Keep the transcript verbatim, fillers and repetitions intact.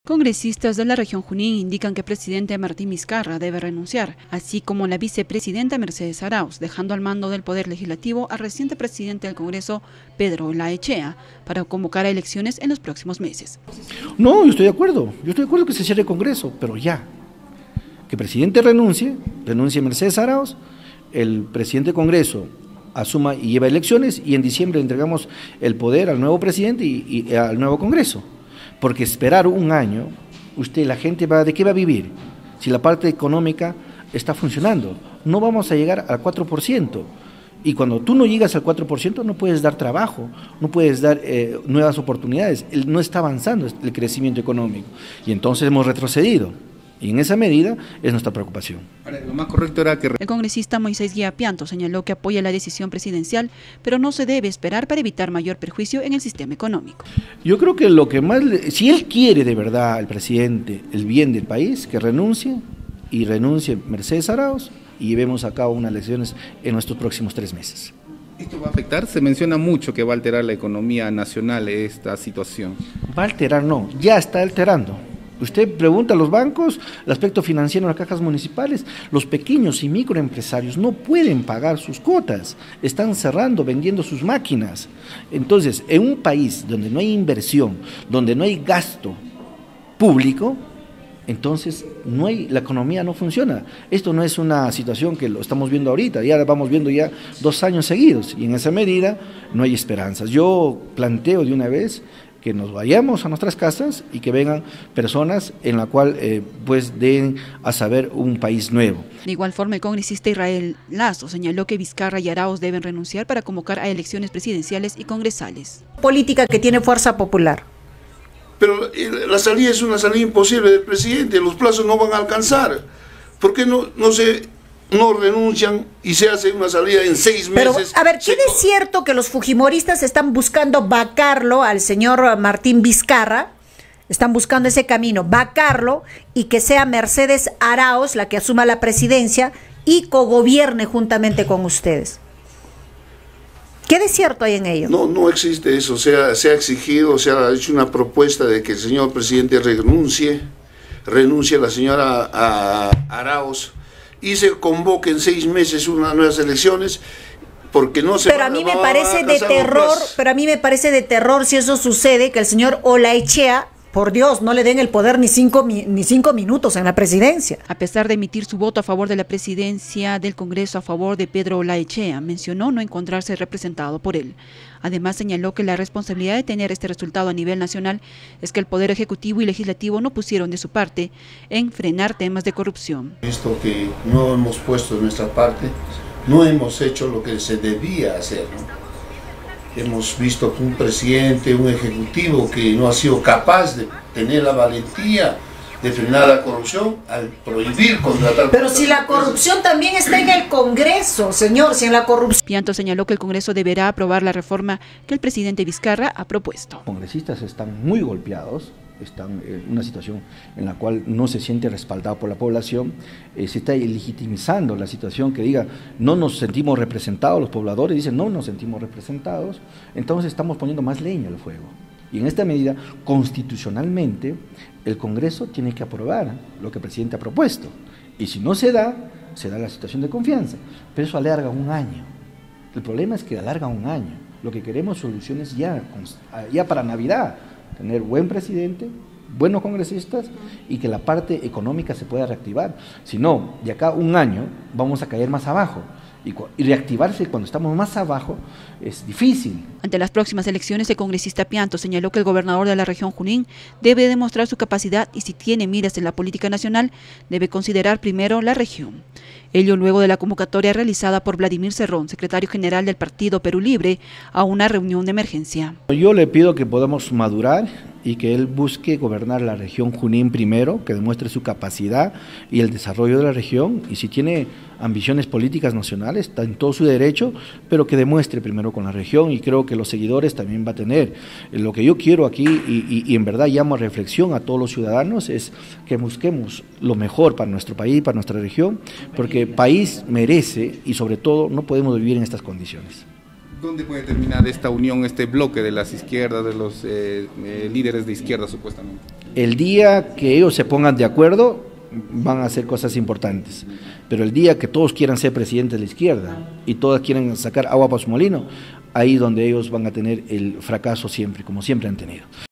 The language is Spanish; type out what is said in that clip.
Congresistas de la región Junín indican que el presidente Martín Vizcarra debe renunciar, así como la vicepresidenta Mercedes Arauz, dejando al mando del Poder Legislativo al reciente presidente del Congreso, Pedro Olaechea, para convocar a elecciones en los próximos meses. No, yo estoy de acuerdo, yo estoy de acuerdo que se cierre el Congreso, pero ya, que el presidente renuncie, renuncie Mercedes Arauz, el presidente del Congreso asuma y lleva elecciones y en diciembre entregamos el poder al nuevo presidente y, y al nuevo Congreso. Porque esperar un año, usted, la gente va, ¿de qué va a vivir? Si la parte económica está funcionando, no vamos a llegar al cuatro por ciento. Y cuando tú no llegas al cuatro por ciento no puedes dar trabajo, no puedes dar eh, nuevas oportunidades, no está avanzando el crecimiento económico. Y entonces hemos retrocedido. Y en esa medida es nuestra preocupación. Ahora, lo más correcto era que... El congresista Moisés Guía Pianto señaló que apoya la decisión presidencial, pero no se debe esperar para evitar mayor perjuicio en el sistema económico. Yo creo que lo que más, le, si él quiere de verdad, el presidente, el bien del país, que renuncie y renuncie Mercedes Arauz y llevemos a cabo unas elecciones en nuestros próximos tres meses. ¿Esto va a afectar? Se menciona mucho que va a alterar la economía nacional esta situación. Va a alterar, no, ya está alterando. Usted pregunta a los bancos, el aspecto financiero en las cajas municipales, los pequeños y microempresarios no pueden pagar sus cuotas, están cerrando, vendiendo sus máquinas. Entonces, en un país donde no hay inversión, donde no hay gasto público, entonces no hay, la economía no funciona. Esto no es una situación que lo estamos viendo ahorita, ya la vamos viendo ya dos años seguidos y en esa medida no hay esperanzas. Yo planteo de una vez que nos vayamos a nuestras casas y que vengan personas en la cual eh, pues den a saber un país nuevo. De igual forma, el congresista Israel Lazo señaló que Vizcarra y Arauz deben renunciar para convocar a elecciones presidenciales y congresales. Política que tiene fuerza popular. Pero la salida es una salida imposible del presidente, los plazos no van a alcanzar. ¿Por qué no, no se... no renuncian y se hace una salida en seis Pero, meses? a ver, ¿quién es cierto que los fujimoristas están buscando vacarlo al señor Martín Vizcarra? Están buscando ese camino, vacarlo y que sea Mercedes Arauz la que asuma la presidencia y cogobierne juntamente con ustedes. ¿Qué de cierto hay en ello? No, no existe eso. Se ha, se ha exigido, se ha hecho una propuesta de que el señor presidente renuncie, renuncie a la señora a, a Arauz, y se convoque en seis meses unas nuevas elecciones, porque no se pero a mí me parece de terror, pero a mí me parece de terror si eso sucede, que el señor Olaechea, por Dios, no le den el poder ni cinco, ni cinco minutos en la presidencia. A pesar de emitir su voto a favor de la presidencia del Congreso a favor de Pedro Olaechea, mencionó no encontrarse representado por él. Además, señaló que la responsabilidad de tener este resultado a nivel nacional es que el Poder Ejecutivo y Legislativo no pusieron de su parte en frenar temas de corrupción. Visto que no hemos puesto de nuestra parte, no hemos hecho lo que se debía hacer, ¿no? Hemos visto que un presidente, un ejecutivo que no ha sido capaz de tener la valentía de frenar la corrupción al prohibir contratar. Pero si la corrupción también está en el Congreso, señor, si en la corrupción... Pianto señaló que el Congreso deberá aprobar la reforma que el presidente Vizcarra ha propuesto. Los congresistas están muy golpeados, están en una situación en la cual no se siente respaldado por la población, eh, se está legitimizando la situación que diga no nos sentimos representados, los pobladores dicen no nos sentimos representados, entonces estamos poniendo más leña al fuego. Y en esta medida, constitucionalmente, el Congreso tiene que aprobar lo que el presidente ha propuesto. Y si no se da, se da la situación de confianza. Pero eso alarga un año. El problema es que alarga un año. Lo que queremos soluciones ya, ya para Navidad. Tener buen presidente, buenos congresistas y que la parte económica se pueda reactivar. Si no, de acá un año vamos a caer más abajo. Y, y reactivarse cuando estamos más abajo es difícil. Ante las próximas elecciones, el congresista Pianto señaló que el gobernador de la región Junín debe demostrar su capacidad y si tiene miras en la política nacional, debe considerar primero la región. Ello luego de la convocatoria realizada por Vladimir Cerrón, secretario general del Partido Perú Libre, a una reunión de emergencia. Yo le pido que podamos madurar y que él busque gobernar la región Junín primero, que demuestre su capacidad y el desarrollo de la región, y si tiene ambiciones políticas nacionales, está en todo su derecho, pero que demuestre primero con la región, y creo que los seguidores también va a tener. Lo que yo quiero aquí, y, y, y en verdad llamo a reflexión a todos los ciudadanos, es que busquemos lo mejor para nuestro país, para nuestra región, porque el país merece, y sobre todo no podemos vivir en estas condiciones. ¿Dónde puede terminar esta unión, este bloque de las izquierdas, de los eh, eh, líderes de izquierda supuestamente? El día que ellos se pongan de acuerdo, van a hacer cosas importantes. Pero el día que todos quieran ser presidentes de la izquierda y todos quieren sacar agua para su molino, ahí donde ellos van a tener el fracaso siempre, como siempre han tenido.